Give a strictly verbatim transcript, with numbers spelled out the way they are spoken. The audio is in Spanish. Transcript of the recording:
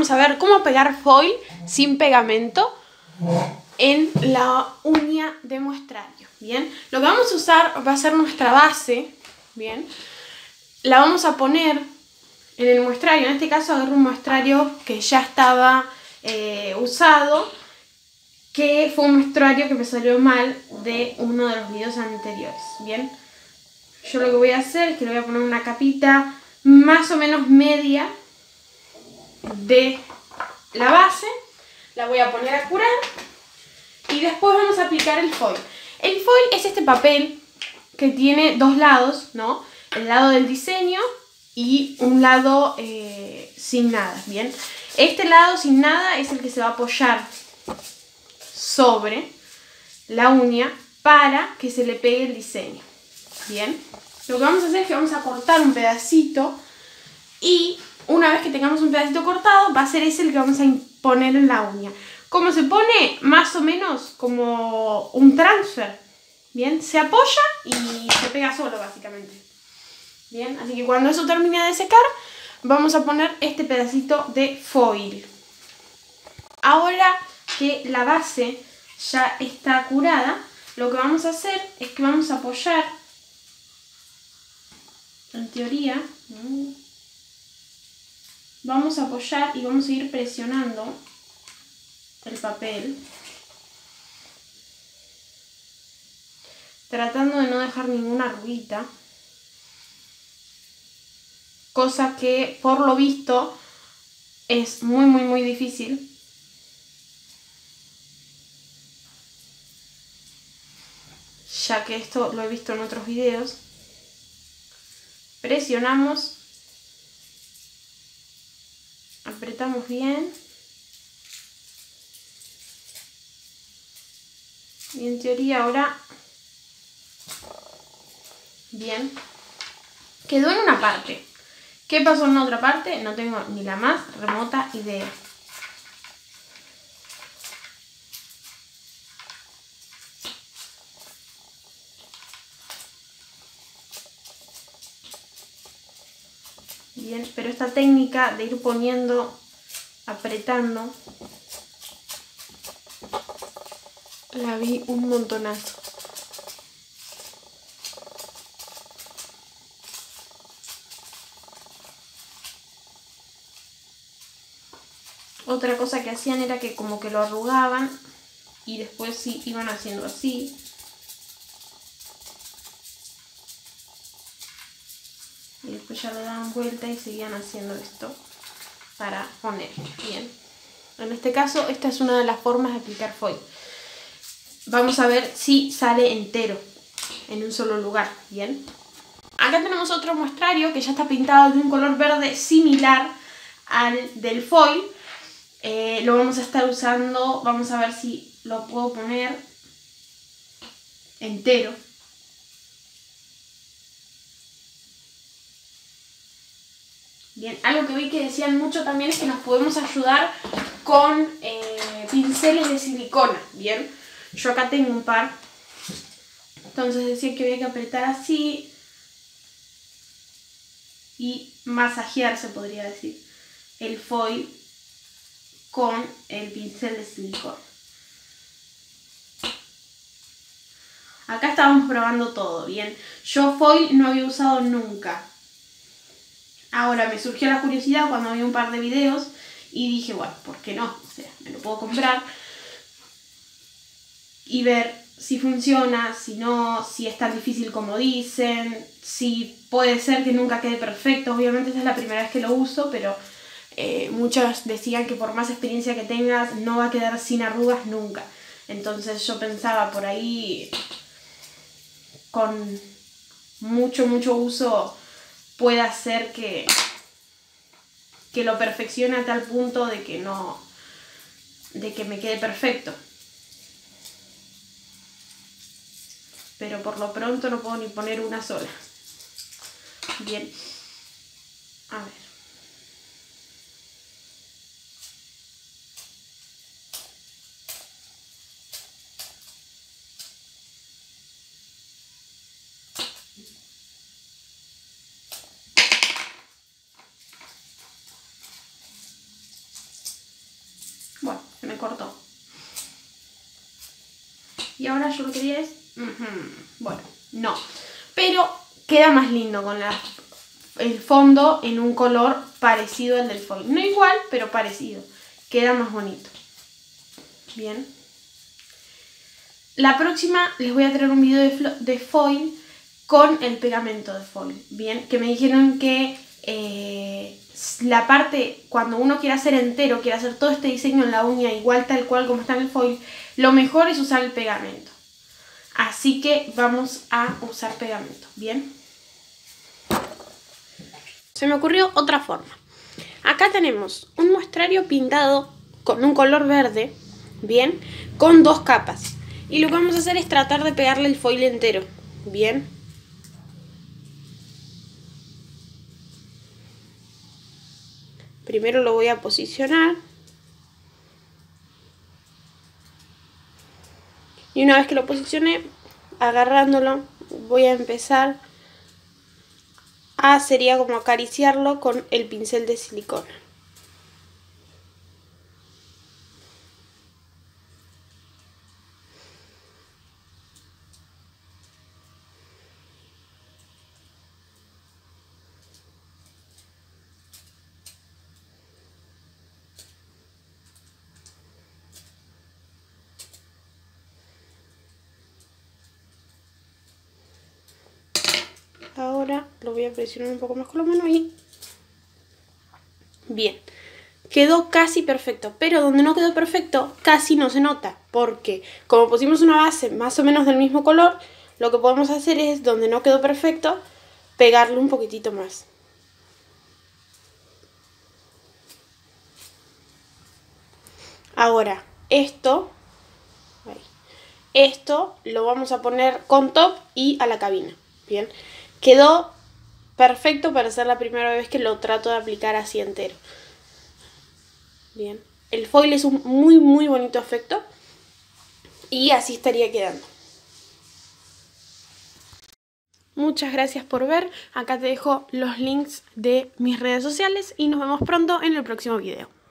vamos a ver cómo pegar foil sin pegamento en la uña de muestrario, ¿bien? Lo que vamos a usar va a ser nuestra base, ¿bien? La vamos a poner en el muestrario. En este caso agarro un muestrario que ya estaba eh, usado, que fue un muestrario que me salió mal de uno de los videos anteriores, ¿bien? Yo lo que voy a hacer es que le voy a poner una capita más o menos media de la base, la voy a poner a curar y después vamos a aplicar el foil. El foil es este papel que tiene dos lados, ¿no? El lado del diseño y un lado eh, sin nada, ¿bien? Este lado sin nada es el que se va a apoyar sobre la uña para que se le pegue el diseño, ¿bien? Lo que vamos a hacer es que vamos a cortar un pedacito y una vez que tengamos un pedacito cortado va a ser ese el que vamos a poner en la uña. ¿Cómo se pone? Más o menos como un transfer, ¿bien? Se apoya y se pega solo básicamente, ¿bien? Así que cuando eso termine de secar vamos a poner este pedacito de foil. Ahora que la base ya está curada, lo que vamos a hacer es que vamos a apoyar, en teoría, vamos a apoyar y vamos a ir presionando el papel, tratando de no dejar ninguna arruguita, cosa que por lo visto es muy muy muy difícil. Ya que esto lo he visto en otros videos. Presionamos, apretamos bien y en teoría ahora bien, quedó en una parte. ¿Qué pasó en la otra parte? No tengo ni la más remota idea. Bien, pero esta técnica de ir poniendo, apretando, la vi un montonazo. Otra cosa que hacían era que como que lo arrugaban y después sí iban haciendo así. Y después ya le daban vuelta y seguían haciendo esto para poner bien. En este caso, esta es una de las formas de aplicar foil. Vamos a ver si sale entero en un solo lugar, ¿bien? Acá tenemos otro muestrario que ya está pintado de un color verde similar al del foil. Eh, lo vamos a estar usando, vamos a ver si lo puedo poner entero. Bien, algo que vi que decían mucho también es que nos podemos ayudar con eh, pinceles de silicona, ¿bien? Yo acá tengo un par, entonces decía que había que apretar así y masajear, se podría decir, el foil con el pincel de silicona. Acá estábamos probando todo, ¿bien? Yo foil no había usado nunca. Ahora me surgió la curiosidad cuando vi un par de videos y dije, bueno, ¿por qué no? O sea, me lo puedo comprar y ver si funciona, si no, si es tan difícil como dicen, si puede ser que nunca quede perfecto. Obviamente esta es la primera vez que lo uso, pero eh, muchos decían que por más experiencia que tengas no va a quedar sin arrugas nunca. Entonces yo pensaba por ahí, con mucho, mucho uso, puede hacer que, que lo perfeccione a tal punto de que no, de que me quede perfecto. Pero por lo pronto no puedo ni poner una sola. Bien, a ver. cortó. Y ahora yo lo que haría es... Uh-huh. Bueno, no. Pero queda más lindo con la, el fondo en un color parecido al del foil. No igual, pero parecido. Queda más bonito. Bien. La próxima les voy a traer un video de, de foil con el pegamento de foil. Bien, que me dijeron que eh, la parte, cuando uno quiere hacer entero, quiere hacer todo este diseño en la uña igual tal cual como está en el foil, lo mejor es usar el pegamento. Así que vamos a usar pegamento. Bien. Se me ocurrió otra forma. Acá tenemos un muestrario pintado con un color verde, bien, con dos capas. Y lo que vamos a hacer es tratar de pegarle el foil entero, bien. Primero lo voy a posicionar. Y una vez que lo posicioné, agarrándolo, voy a empezar a, sería como acariciarlo con el pincel de silicona. Ahora lo voy a presionar un poco más con la mano y... Bien, quedó casi perfecto, pero donde no quedó perfecto casi no se nota, porque como pusimos una base más o menos del mismo color, lo que podemos hacer es, donde no quedó perfecto, pegarle un poquitito más. Ahora, esto, ahí, esto lo vamos a poner con top y a la cabina. Bien, quedó perfecto para ser la primera vez que lo trato de aplicar así entero. Bien, el foil es un muy muy bonito efecto y así estaría quedando. Muchas gracias por ver. Acá te dejo los links de mis redes sociales y nos vemos pronto en el próximo video.